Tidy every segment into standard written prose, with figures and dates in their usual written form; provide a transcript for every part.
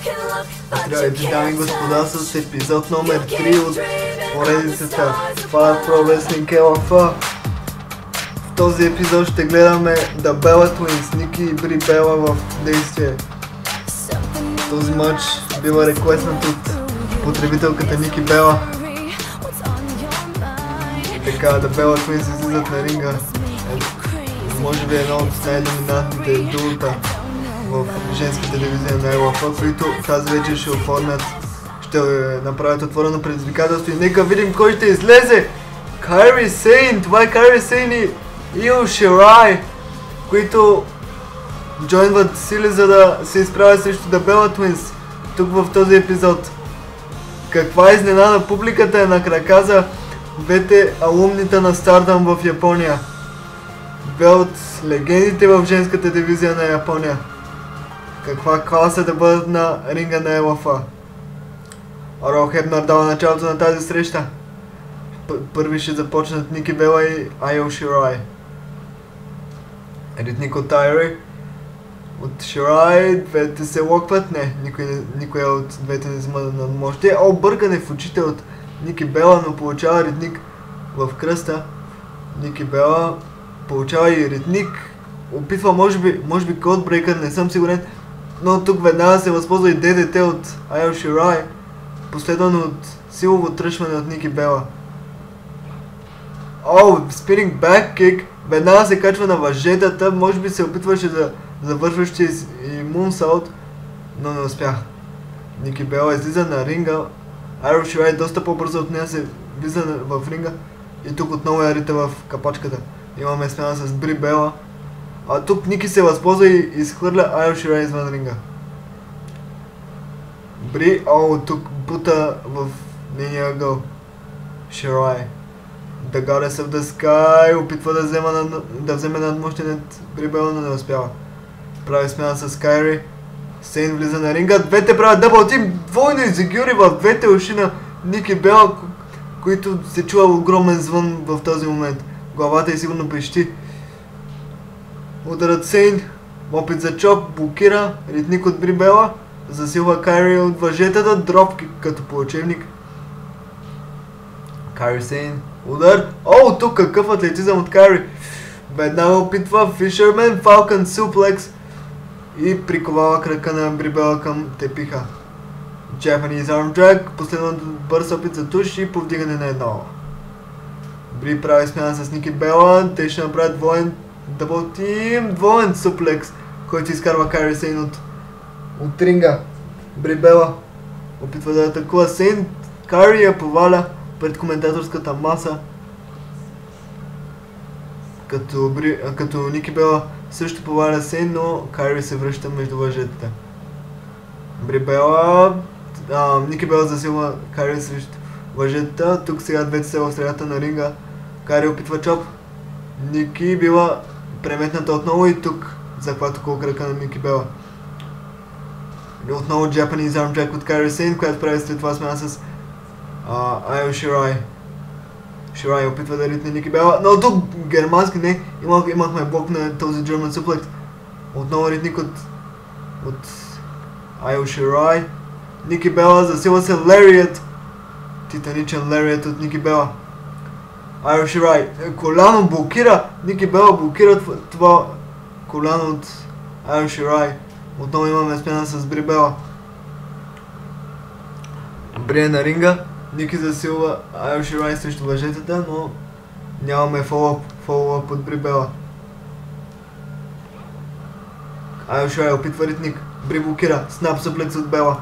Здравейте, дами и господа, с епизод номер 3 от поредицата Fire Pro Wrestling LF. В този епизод ще гледаме The Bella Twins, Ники и Бри Бела в действие. Този матч бива реквестнат от потребителката Ники Бела. Така, The Bella Twins излизат на ринга. Може би едно от най-доминантните дуота в женската дивизия на LF, които тази вечер ще направят отворено предизвикателство и нека видим кой ще излезе! Кайри Сейн! Това е Кайри Сейн и Io Shirai, които джойнват сили, за да се изправят срещу The Bella Twins тук в този епизод. Каква изненада, публиката е на крака за двете алумнита на Stardom в Япония. Две от легендите в женската дивизия на Япония. Каква класа да бъдат на ринга на LF. Рао Хебнер дава началото на тази среща. Първи ще започнат Ники Бела и Io Shirai. Ритник от Тайри. От Shirai двете се локват. Не, никоя от двете не взима надмощие. Бъркане в очите от Ники Бела, но получава ритник в кръста. Ники Бела получава и ритник. Опитва може би кодбрейкър, не съм сигурен. Но тук веднага се възползва и DDT от Io Shirai, последвано от силово тръшване от Ники Бела. Спининг бак кик, веднага се качва на въжетата, може би се опитваше да завършващи и мунсаут, но не успях. Ники Бела излиза на ринга, Io Shirai доста по-бързо от нея се влиза в ринга и тук отново я рита в капачката. Имаме смяна с Бри Бела. Тук Ники се възползва и изхвърля Io Shirai извън ринга. Бри, тук бута в нейния ъгъл Shirai. The Goddess of the Sky опитва да вземе надмощие над Бри Бела, но не успява. Прави смяна с Кайри. Сейн влиза на ринга. Двете правят дъбъл тим. Двойно изигюри в двете уши на Ники Бела, които се чува огромен звън в този момент. Главата е сигурно пещи. Ударът Сейн, опит за чоп, блокира, ритник от Бри Бела, засилва Кайри от въжетата, дропкик като по учебник. Кайри Сейн, удар, тук какъв атлетизъм от Кайри. Веднага опитва Fisherman, Falcon Suplex и приковава крака на Бри Бела към тепиха. Japanese Arm Drag, последно бърз опит за туш и повдигане на едно. Бри прави смяна с Ники Бела, те ще направят двоен дъбъл тим, двоен суплекс, който изкарва Кайри Сейн от ринга. Бри Бела опитва да атакува Сейн, Кайри я поваля пред коментаторската маса, като Ники Бела също поваля Сейн, но Кайри се връща между въжетата. Бри Бела, Ники Бела засилва Кайри срещу въжетата, тук сега двете са в средата на ринга. Кайри опитва чоп, Ники била преметната отново и тук захвата около крака на Ники Бела. Отново Japanese Arm Drag от Кайри Сейн, която прави след това смяна с Io Shirai. Shirai опитва да ритне Ники Бела, но тук германски не, имахме блок на този German Suplex. Отново ритник от Io Shirai. Ники Бела засила се Lariat, титаничен Lariat от Ники Бела. Io Shirai, коляно блокира, Ники Бела блокира това коляно от Io Shirai. Отново имаме смяна с Бри Бела. Бри е на ринга, Ники засилва Io Shirai срещу въжетата, но нямаме фоллоуп от Бри Бела. Io Shirai опитва ритник, Бри блокира, снап суплекс от Бела.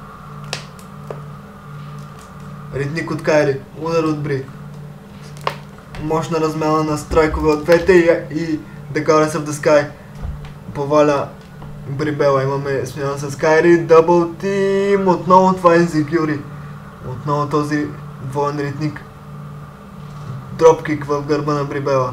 Ритник от Кайри, удар от Бри. Мощна размяна на страйкове от двете и The Goddess of the Sky поваля Бри Бела. Имаме смяна с Кайри, дъбъл тим, отново това е инзекюри. Отново този двоен ритник. Дропкик в гърба на Бри Бела.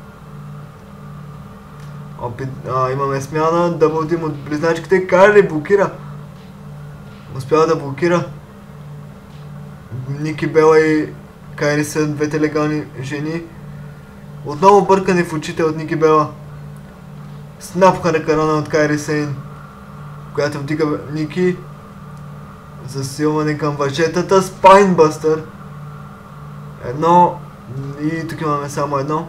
Имаме смяна, дъбъл тим от близначките, Кайри блокира. Успява да блокира. Ники Бела и Кайри са двете легални жени. Отново бъркане в очите от Ники Бела. Снап харакарана от Кайри Сейн, която вдига Ники. Засилване към въжетата. Спайнбъстър. Едно. И тук имаме само едно.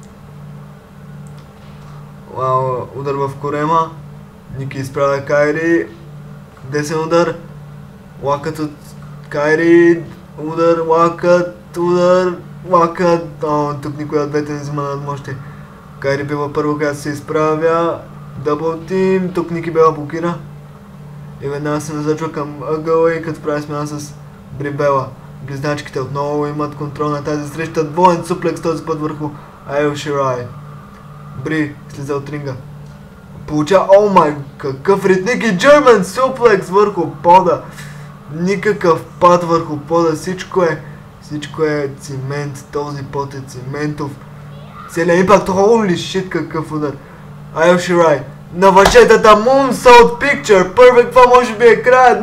Удар в корема. Ники изправя Кайри. Десен удар. Лакът от Кайри. Удар, лакът, удар, лакът. Тук никой от двете не взима надмощие. Кайри бива първо, когато се изправя. Дъбъл тим. Тук Ники Бела блокира. И веднага се назначва към ъгъла и като прави смяна с Бри Бела. Близначките отново имат контрол на тази среща. Двоен суплекс този път върху Айо Ширай. Бри слиза от ринга. Получава, о май, какъв ритник и German суплекс върху пода. Никакъв пад върху пода, всичко е цимент, този пот е циментов. Целият импакт, holy shit, какъв удар. Айо Ширай, на въжетата Moonsault Picture, първек, това може би е края,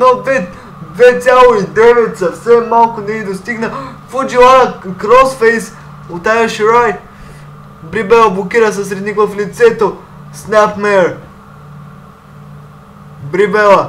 2,9, съвсем малко не ни достигна. Фудживара кросфейс от Айо Ширай. Бри Бела блокира с ритник в лицето. Snapmare. Бри Бела.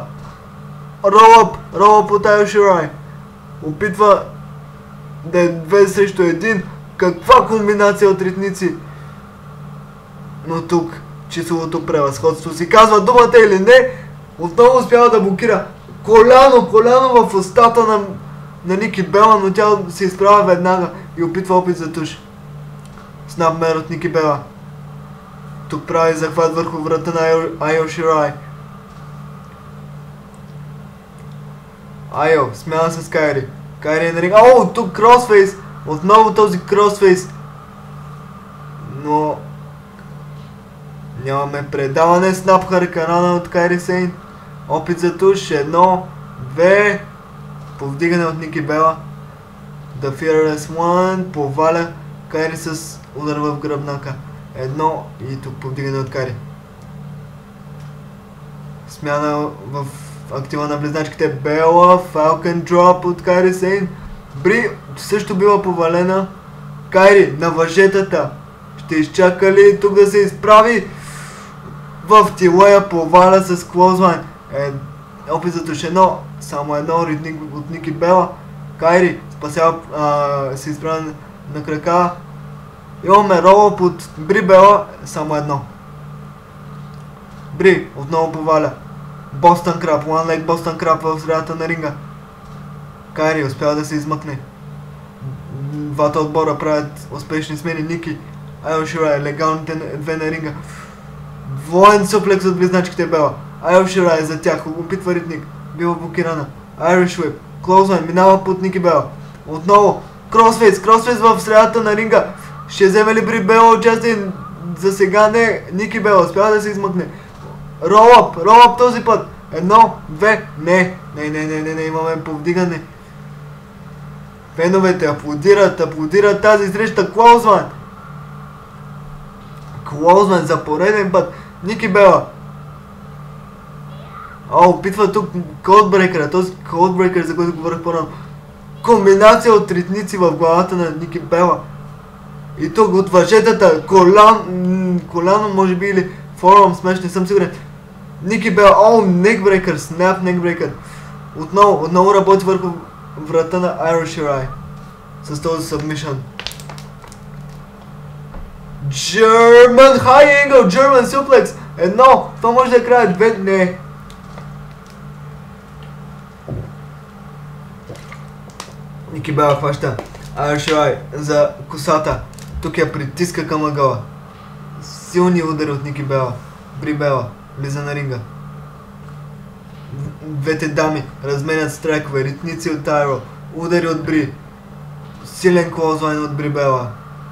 Ролъп от Айо Ширай. Опитва да е 2 срещу 1. Каква комбинация от ритници. Но тук числовото превъзходство си казва думата или не. Отново успява да блокира. Коляно в устата на Ники Бела, но тя се изправя веднага и опитва опит за туш. Snapmare от Ники Бела. Тук прави захват върху врата на Айо Ширай. Айо, смяна с Кайри. Кайри е на ринга. Тук кросфейс. Отново този кросфейс. Но нямаме предаване. Снап Харканана от Кайри Сейн. Опит за туш. 1, 2. Повдигане от Ники Бела. The Fearless One. Поваля Кайри с удар в гръбнака. 1 и тук повдигане от Кайри. Смяна в актива на близначките. Бела. Falcon Drop от Кайри Сейн. Бри също била повалена. Кайри на въжетата. Ще изчака ли тук да се изправи? В тилея поваля с Clothesline. Опит за туш 1. Само едно ритник от Ники Бела. Кайри спасява, се изправя на крака. Имаме ролъп от Бри Бела, само едно. Бри отново поваля. Бостън Краб, One Leg Бостън Краб в средата на ринга. Кайри успява да се измъкне. Двата отбора правят успешни смени. Ники, Айо Ширай, легалните две на ринга. Двоен суплекс от близначките Бела. Айо Ширай за тях, опитва ритник. Бива блокирана. Irish Whip, Clothesline, минава под Ники Бела. Отново, кросфейс в средата на ринга. Ще вземе ли Бри Бела участие? За сега не. Ники Бела успява да се измъкне. Ролъп този път. 1, 2, не, имаме повдигане. Феновете аплодират тази среща. Clothesline за пореден път. Ники Бела. Опитва тук Codebreaker, този Codebreaker, за който говорих по-рано. Комбинация от ритници в главата на Ники Бела. И тук от въжетата, коляно може би или форум смеш, не съм сигурен. Ники Бела, neckbreaker, snap neckbreaker. Отново работи върху врата на Айо Ширай. С този submission. German high angle, German suplex. 1, това може да е края, 2, не. Ники Бела хваща Айо Ширай за косата. Тук я притиска към ъгъла. Силни удари от Ники Бела. Бри Бела влиза на ринга. Двете дами разменят страйкове. Ритници от Айро. Удари от Бри. Силен Clothesline от Бри Бела.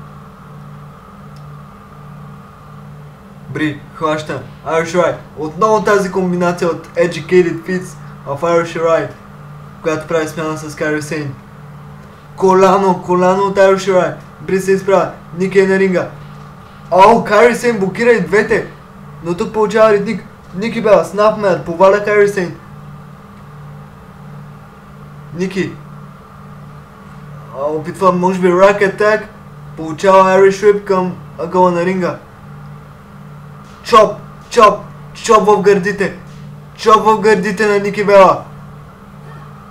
Бри хваща Айо Ширай. Отново тази комбинация от Educated Feats в Айо Ширай, която прави смяна с Кайри Сейн. Коляно от Айо Ширай. Бри се изправя. Ники е на ринга. Кайри Сейн блокира и двете. Но тук получава ритник. Ники Бела, Snapmare, поваля Кайри Сейн. Ники. Опитва, може би, Rack Attack. Получава Irish Whip към ъгъла на ринга. Чоп в гърдите. Чоп в гърдите на Ники Бела.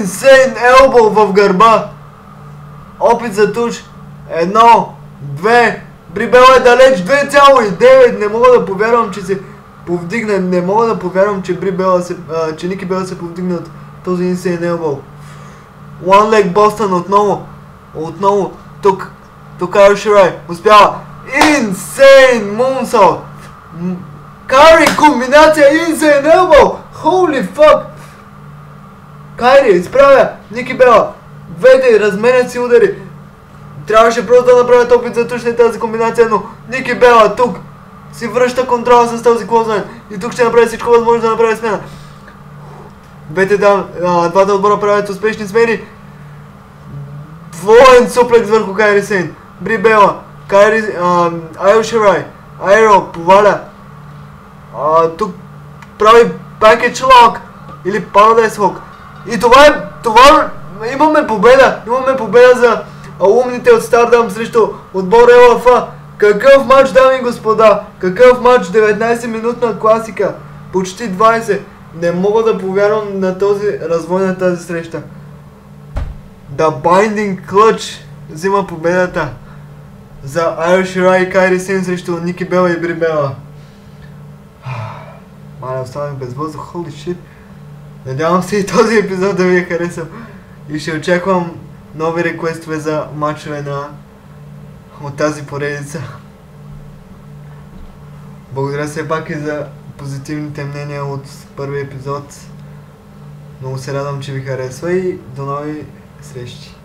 Insane Elbow в гърба. Опит за туш. 1, 2. Бри Бела е далеч. 2,9. Не мога да повярвам, че се повдигна. Не мога да повярвам, че че Ники Бела се повдигна от този Insane Elbow. One Leg Boston отново. Тук Io Shirai успява. Insane Moonsault. Кайри комбинация Insane Elbow. Holy fuck. Кайри изправя Ники Бела. Двете разменят си удари. Трябваше просто да направят опит за тушне тази комбинация, но Ники Бела тук си връща контрола с този клоузлайн. И тук ще направи всичко възможно да направи смена. Двата отбора правят успешни смени. Двоен суплекс върху Кайри Сейн. Бри Бела, Io Shirai, Айро поваля. Тук прави Package Lock или Paradise Lock. И това имаме победа за умните от Stardom срещу отбор ЛФ. Какъв матч, дами и господа, какъв матч, 19-минутна класика, почти 20. Не мога да повярвам на този развой на тази среща. The Binding Clutch взима победата за Io Shirai и Кайри Сейн срещу Ники Бела и Бри Бела. Маля, останах без въздух, holy shit. Надявам се и този епизод да ви е харесал. И ще очаквам нови реквестове за матчове от тази поредица. Благодаря все пак и за позитивните мнения от първи епизод. Много се радвам, че ви харесва и до нови срещи.